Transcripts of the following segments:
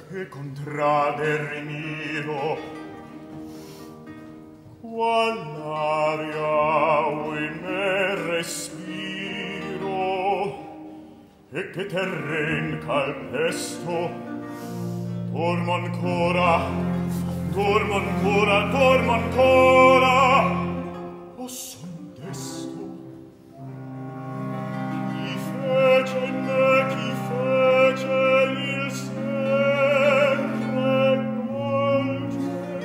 che contrader miro, qual aria ui me respiro, e che terren calpesto, dormo ancora, dormo ancora, dormo ancora, o son desto. Chi fece in me, chi fece il serre dolce,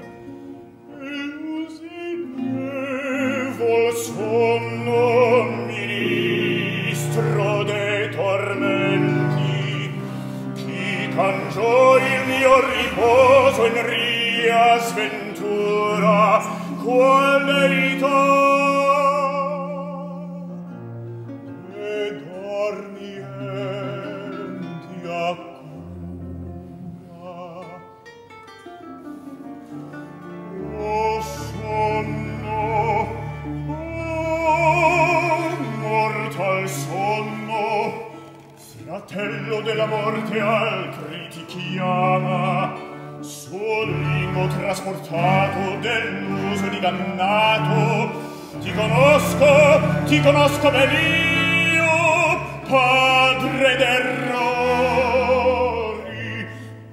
illusinevol sonno ministro dei tormenti, chi cangiò il mio riposo in ria sventura, qual verità e dormienti a cura. O sonno, o mortal sonno, fratello della morte altri ti chiama, solingo trasportato dell'uso didannato, ti conosco ben io, padre d'errori,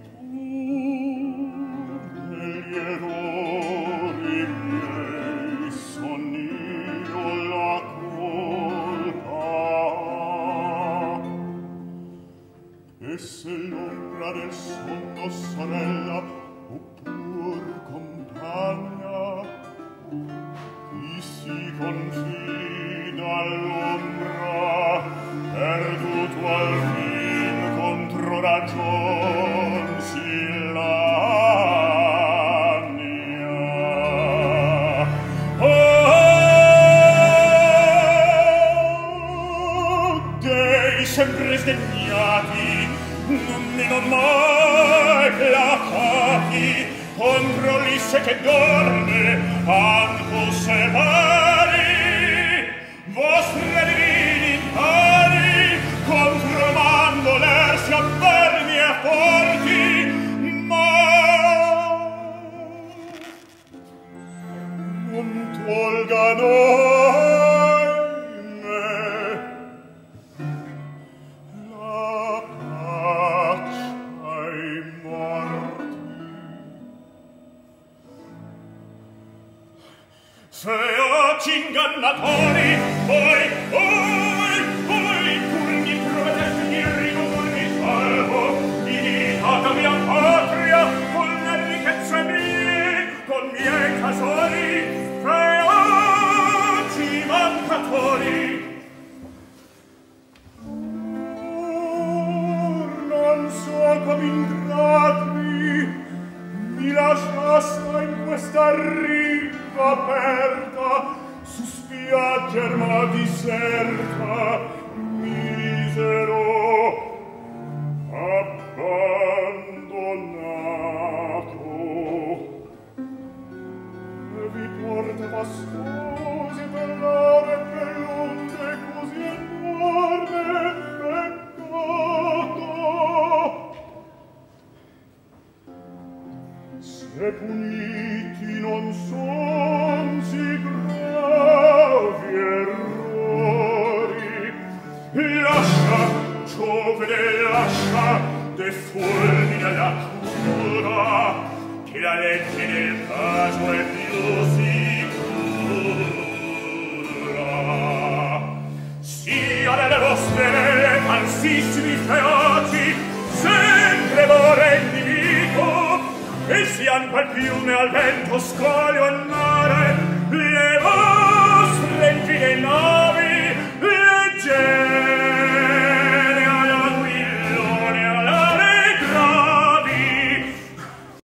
tu degli errori miei son io la colpa. E se l'ombra del sonno sorella oppur compagna, chi si confida all'ombra, perduto al fin contro ragion si lagna. Oh, dei sempre sdegnati, non meno mai placati, contro l'isse che dorme, anco separi, vostre divini pari, contro mandolersi a vermi e forti, ma non tolgano ingannatori, voi, pur mi prometteste di ricondurmi salvo, divitate mia patria, con le ricchezze mie, con miei tesori, feroci mancatori. Non so come ingrati mi lasciaste in questa riva aperta, su spiaggia ma diserta, misero, abbandonato. E vi porta pastosi per l'ore e per l'onde così enorme peccato. Se puniti non son si gravi errori, lascia, Giovene, lascia, de fulmine la cura, che la legge del caso è più sicura. Sia delle vostre vele falsissimi feroci, sempre vorrei nemico, e sian quel piume al vento scoglio